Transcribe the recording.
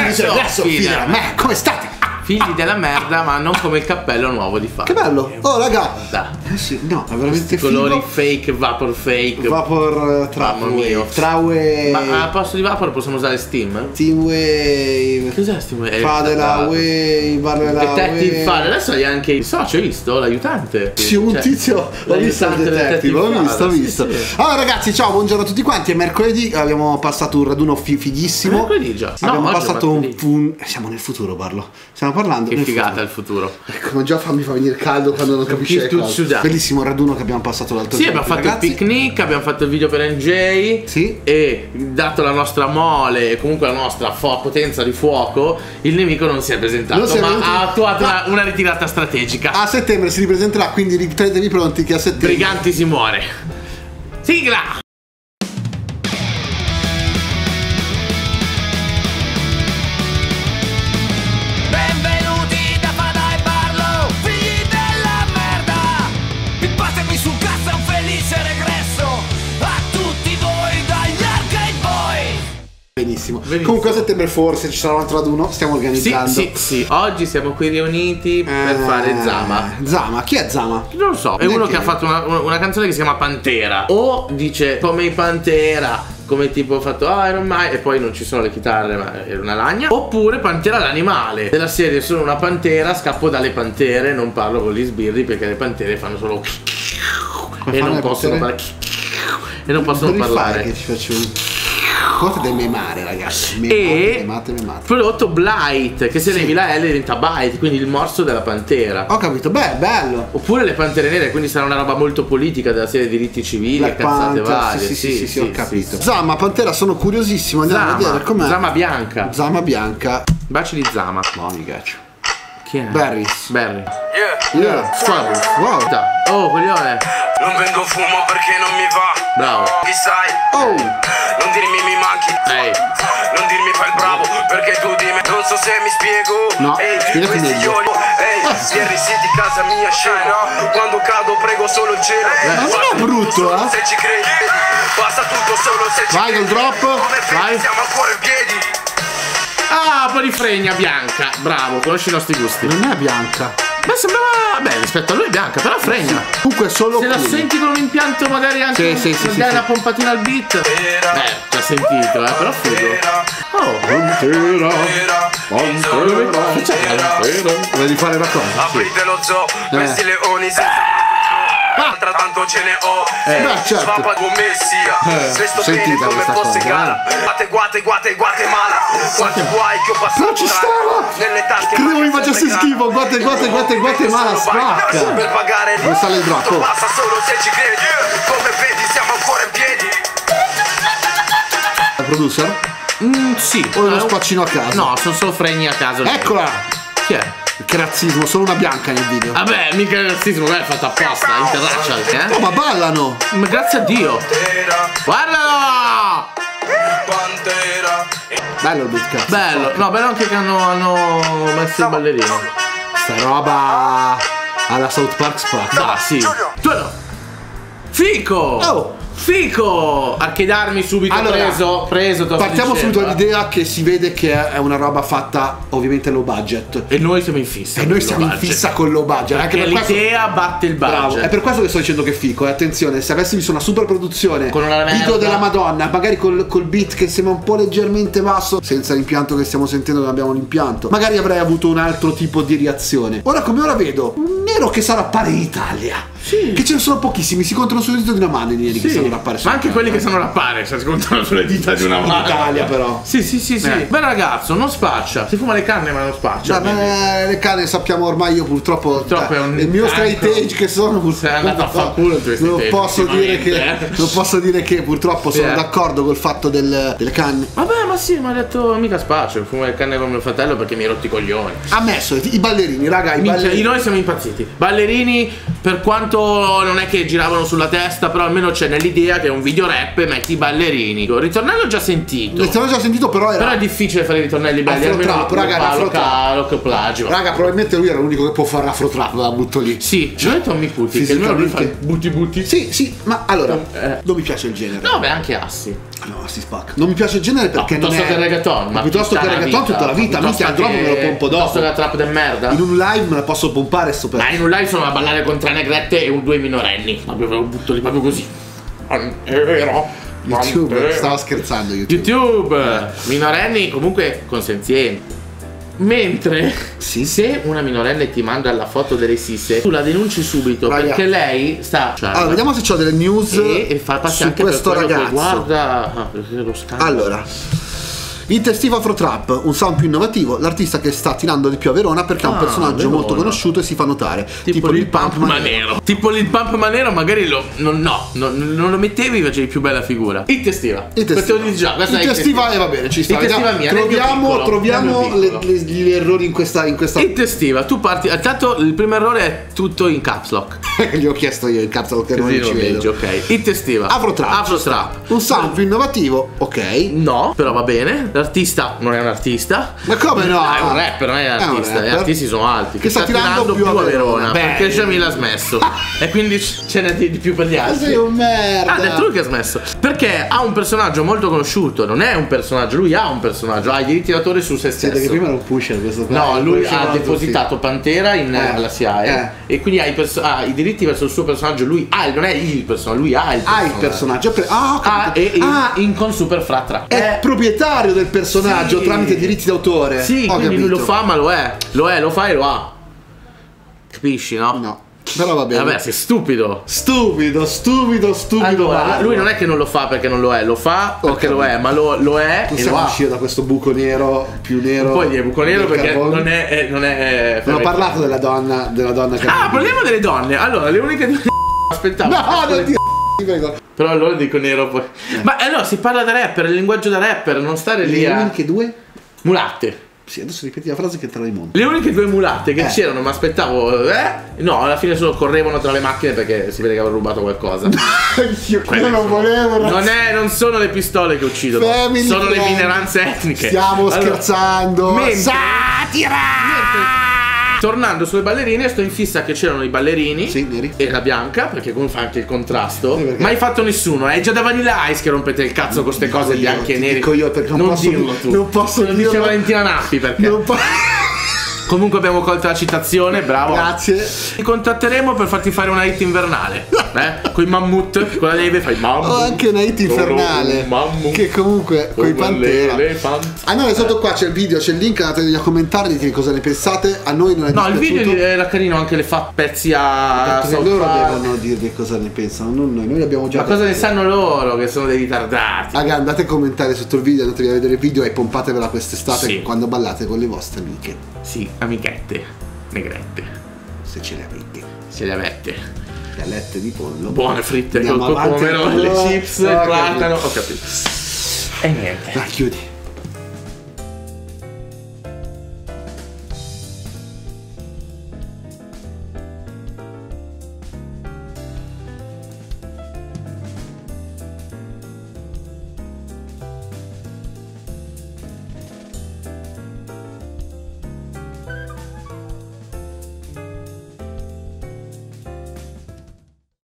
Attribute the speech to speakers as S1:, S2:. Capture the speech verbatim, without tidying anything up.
S1: adesso, adesso figli della merda, come state?
S2: Figli della merda, ma non come il cappello nuovo di Fabio.
S1: Che bello! Oh raga!
S2: Eh
S1: sì, no, è veramente figo.
S2: Colori fake, vapor fake.
S1: Vapor Traue. Traue.
S2: Ma al posto di vapor possiamo usare Steam?
S1: Steam Wave.
S2: Cos'è Steam Wave?
S1: Fadela Wave, Barrela
S2: Detective Fadela. Adesso hai anche il socio, hai visto? L'aiutante.
S1: Sì, un cioè, tizio. Ho visto il detective, ho visto, ho visto. Sì, sì. Allora ragazzi, ciao, buongiorno a tutti quanti. È mercoledì, abbiamo passato un raduno fi fighissimo.
S2: Mercoledì già.
S1: Abbiamo no, passato un, un. Siamo nel futuro, parlo. Stiamo parlando.
S2: Che figata il futuro.
S1: Ecco, già mi fa venire caldo quando non capisce le cose. Bellissimo raduno che abbiamo passato l'altro
S2: Sì,
S1: giorno.
S2: abbiamo fatto ragazzi. il picnic, abbiamo fatto il video per N J.
S1: Sì.
S2: E dato la nostra mole e comunque la nostra potenza di fuoco, il nemico non si è presentato, non ma ha attuato ma... una, una ritirata strategica.
S1: A settembre si ripresenterà, quindi tenetevi pronti che a settembre
S2: Briganti si muore. Sigla!
S1: Benissimo. Benissimo. Comunque a settembre forse ci sarà un altro raduno, stiamo organizzando.
S2: Sì, sì, sì. Oggi siamo qui riuniti per eh, fare Zama.
S1: Zama, chi è Zama?
S2: Non lo so, è uno che ha fatto una, una canzone che si chiama Pantera. O dice come i Pantera, come tipo ho fatto Iron Man e poi non ci sono le chitarre ma era una lagna. Oppure Pantera l'animale. Della serie sono una pantera, scappo dalle pantere, non parlo con gli sbirri perché le pantere fanno solo e non possono parlare. E non possono parlare.
S1: Che ci faccio un Cosa del memare, ragazzi.
S2: Memate, e memate, memate. Prodotto Blight, che se sì. levi la L diventa Bite, quindi il morso della pantera.
S1: Ho capito, beh, bello.
S2: Oppure le pantere nere, quindi sarà una roba molto politica della serie diritti civili e cazzate varie.
S1: Sì, sì, sì, sì, sì, sì, ho capito.
S2: Sì.
S1: Zama, pantera, sono curiosissimo. Andiamo Zama, a vedere com'è.
S2: Zama bianca.
S1: Zama bianca.
S2: Baci di Zama.
S1: No, mi piace.
S2: Chi è?
S1: Barris.
S2: Barry.
S1: Yeah. Yeah. Strawberry. Wow.
S2: Oh, coglione.
S3: Non vendo fumo perché non mi va.
S2: Bravo.
S3: Chi sai?
S1: Oh.
S3: Non dirmi mi manchi.
S2: Ehi.
S3: Non dirmi fai il bravo perché tu di me non so se mi spiego.
S1: No.
S3: Ehi,
S1: spiegati meglio.
S3: Ehi, Pierri City casa mia scena. Quando cado prego solo il cielo.
S1: Eh, non è brutto, eh.
S3: Se ci credi. Basta tutto solo se ci
S1: Vai
S3: credi.
S1: col drop.
S3: Come
S2: Vai.
S3: siamo ancora in piedi.
S2: Ah, un po' di fregna bianca. Bravo, conosci i nostri gusti.
S1: Non è bianca.
S2: Beh, sembrava. Beh, rispetto a lui è bianca, però fregna.
S1: Comunque solo
S2: se
S1: qui.
S2: la senti con un impianto magari anche
S1: sì, sì, sì,
S2: dai
S1: sì,
S2: una
S1: sì.
S2: pompatina al beat. Beh, ci ha sentito, eh, però figo. Oh,
S1: Pantera, pantera,
S2: pantera.
S1: Vuoi rifare la cosa?
S3: Aprite lo zoo, questi leoni senza altra tanto ce ne ho.
S1: Eh, beh, certo.
S3: Svapa come messia.
S1: Eh,
S3: Resto bene
S1: sentita
S3: come
S1: questa
S3: fosse
S1: cosa,
S3: gara. Guate, guate, guate, Guatemala. Quanti guai che ho passato.
S1: Non ci stava!
S3: Nelle tasche.
S1: Credevo mi facesse schifo. Guate, guate, guate, Guatemala, spacca.
S3: Per pagare
S1: Dove sale il drop?
S3: Passa solo se ci credi. Come vedi siamo ancora in piedi.
S1: Il producer?
S2: Mm, sì.
S1: O uno spaccino a caso?
S2: No, sono solo fregni a caso.
S1: Eccola!
S2: Chi è?
S1: Che razzismo, solo una bianca nel video.
S2: Vabbè, mica il razzismo, è fatto apposta, interracial, eh?
S1: Oh, ma ballano!
S2: Ma grazie a Dio! Guardalo!
S1: Bello il beat, cazzo.
S2: Bello, no, bello anche che hanno, hanno messo il ballerino.
S1: Sta roba alla South Park Spark.
S2: Ah, sì. Tu Fico!
S1: Oh!
S2: Fico! Archedarmi subito,
S1: allora,
S2: preso, preso.
S1: Partiamo subito dall'idea che si vede che è una roba fatta ovviamente low budget.
S2: E noi siamo in fissa.
S1: E noi siamo in fissa con low budget.
S2: Anche per l'idea questo... batte il budget.
S1: Bravo. È per questo che sto dicendo che è fico. E attenzione, se avessi visto una super produzione,
S2: con una
S1: video della Madonna, magari col, col beat che sembra un po' leggermente basso, senza l'impianto che stiamo sentendo, non abbiamo l'impianto, magari avrei avuto un altro tipo di reazione. Ora come ora vedo un nero che sa rappare in Italia. Sì. Che ce ne sono pochissimi, si contano sulle dita di una mano i neri sì. che sanno rappare.
S2: Ma anche quelli che sanno rappare si contano sulle dita di una mano.
S1: In Italia però.
S2: Sì, sì, sì, sì. Eh. Bel ragazzo, non spaccia. Si fuma le canne ma non spaccia.
S1: Beh, le canne sappiamo ormai, io purtroppo,
S2: purtroppo è un
S1: il mio straight age che sono.
S2: Sei andato a far culo
S1: non posso dire che eh. non posso dire che purtroppo sono yeah. d'accordo col fatto del, delle canne.
S2: Vabbè, ma sì, mi ha detto mica spaccio, fumo le canne con mio fratello perché mi hai rotti i coglioni.
S1: Ammesso, i ballerini, raga, i
S2: Minchia,
S1: ballerini.
S2: Noi siamo impazziti. Ballerini, per quanto non è che giravano sulla testa, però almeno c'è nell'idea che è un video rap e metti i ballerini. Il ritornello ho già sentito.
S1: Il ritornello già sentito, però era.
S2: Però è difficile fare i ritornelli belli.
S1: Afro trap, raga, afro trap.
S2: Che plagio.
S1: Raga, probabilmente lui era l'unico che può fare afro trap, la butto lì.
S2: Sì, cioè Tommy Cuti, che almeno lui fa butti butti.
S1: Sì, sì, ma allora, eh. non mi piace il genere.
S2: No, beh, anche Assi.
S1: No, si spacca. Non mi piace il genere perché
S2: no, piuttosto
S1: è...
S2: che il reggaeton, ma
S1: piuttosto che il reggaeton tutta la vita, minchia, il drop me lo pompo dopo.
S2: Piuttosto che la trap del merda.
S1: In un live me la posso pompare sto pezzo.
S2: Ma in un live sono a ballare con tre negrette e un due minorenni. Proprio lo butto lì proprio così. È vero.
S1: YouTube, stavo scherzando YouTube.
S2: YouTube, eh. Minorenni comunque consenzienti. Mentre
S1: sì.
S2: se una minorenne ti manda la foto delle sisse, tu la denunci subito. Raga. Perché lei sta. Cioè,
S1: allora, vediamo se c'ho delle news
S2: e, e fa
S1: su anche questo ragazzo.
S2: Guarda, ah, lo scandalo.
S1: Allora. Intestiva Afro Trap, un sound più innovativo, l'artista che sta tirando di più a Verona perché ha un
S2: ah,
S1: personaggio
S2: Verona.
S1: molto conosciuto e si fa notare.
S2: Tipo,
S1: tipo
S2: Lil Pump Manero. Tipo Lil Pump Manero, magari lo. Non, no, non, non lo mettevi, facevi più bella figura. Intestiva.
S1: Intestiva. Intestiva e va bene, ci sta.
S2: Intestiva mia.
S1: Troviamo,
S2: piccolo,
S1: troviamo le, le, gli errori in questa. In questa...
S2: Intestiva, tu parti. Intanto il primo errore è tutto in caps lock.
S1: Gli ho chiesto io il caps lock che non ci vedo.
S2: Ok. Intestiva.
S1: Afro Trap.
S2: Afro Trap.
S1: Un sound più innovativo, ok.
S2: No, però va bene. L'artista non è un artista.
S1: Ma come no?
S2: È un rapper, non è un artista. Gli artisti sono alti. Che, che sta, sta tirando, tirando più a Verona, Verona perché Jamil ha smesso. E quindi ce n'è di, di più per gli altri.
S1: Ma sei un merda.
S2: Ha detto lui che ha smesso. Perché ha un personaggio molto conosciuto. Non è un personaggio, lui ha un personaggio. Ha i diritti d'autore su se stesso.
S1: Che prima era un pusher questo qua.
S2: No, lui ha depositato Pantera in, eh, alla S I A E eh. E quindi ha i, perso- ha i diritti verso il suo personaggio. Lui ha, non è il personaggio, lui ha il personaggio.
S1: Ha il personaggio.
S2: Ah, ha e ah, in, in con Super Fratra.
S1: È eh. proprietario del personaggio, sì, tramite diritti d'autore.
S2: Sì,
S1: Ho
S2: quindi
S1: capito.
S2: lui lo fa, ma lo è. Lo è, lo fa e lo ha. Capisci, no?
S1: No. Però va bene.
S2: Vabbè, sei stupido.
S1: Stupido, stupido, stupido.
S2: Allora, lui non è che non lo fa perché non lo è, lo fa perché okay. lo è, ma lo, lo è.
S1: Possiamo uscire da questo buco nero più nero.
S2: Non puoi dire buco nero perché carbone. non è. è non è
S1: non ho parlato della donna, della donna che.
S2: Ah, parliamo delle donne. Allora, le uniche due. Aspettavo.
S1: No, non ti prego.
S2: Però allora dico nero poi. Eh. Ma allora si parla da rapper, il linguaggio da rapper, non stare lì.
S1: Le
S2: a...
S1: uniche due?
S2: Mulatte.
S1: Sì, adesso ripeti la frase che te la rimonto.
S2: Le uniche due mulatte che eh. c'erano, ma aspettavo, eh? No, alla fine solo correvano tra le macchine perché si vede che avevano rubato qualcosa.
S1: Io quello non volevo.
S2: Non, è, non sono le pistole che uccidono, Family sono friend. Le minoranze etniche.
S1: Stiamo allora, scherzando.
S2: Mentre,
S1: Satira!
S2: Mentre, tornando sulle ballerine, sto in fissa che c'erano i ballerini
S1: sì, neri.
S2: E la bianca, perché comunque fa anche il contrasto. Sì, mai fatto nessuno, è già da Vanilla Ice che rompete il cazzo con queste cose bianche e nere.
S1: Dico io perché non,
S2: non
S1: posso
S2: dirlo tu.
S1: Non posso
S2: lo dice Valentina Nappi perché.
S1: Non posso.
S2: Comunque abbiamo colto la citazione, bravo.
S1: Grazie.
S2: Ti contatteremo per farti fare una hit invernale. Eh? Con i mammut, con la neve fai mammut.
S1: Ho anche una hit infernale. Che comunque con i Pantera. A noi sotto qua c'è il video, c'è il link, andate a commentare, dite cosa ne pensate. A noi non è
S2: no,
S1: dispiaciuto.
S2: il video era carino, anche le fa pezzi a
S1: perché loro devono dire cosa ne pensano, non noi. Noi abbiamo già.
S2: Ma cosa ne sanno loro che sono dei ritardati?
S1: Raga, andate a commentare sotto il video, andatevi a vedere il video e pompatevela quest'estate sì. quando ballate con le vostre amiche.
S2: Sì, amichette, negrette.
S1: Se ce le avete.
S2: Se le avete.
S1: Galette di pollo.
S2: Buone fritte col pomodoro, le chips, il platano. Ho capito. E niente.
S1: Dai, chiudi.